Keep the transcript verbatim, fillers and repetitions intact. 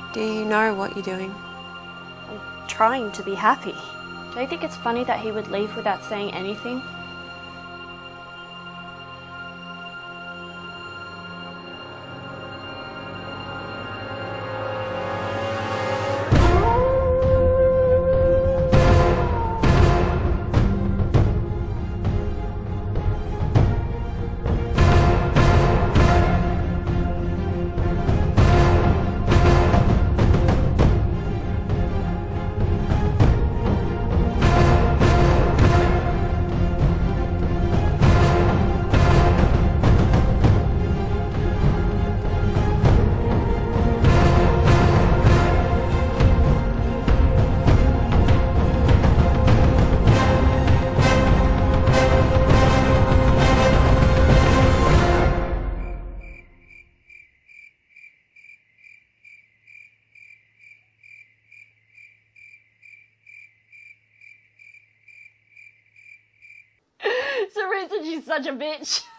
Do you know what you're doing? I'm trying to be happy. Do you think it's funny that he would leave without saying anything? It's the reason she's such a bitch.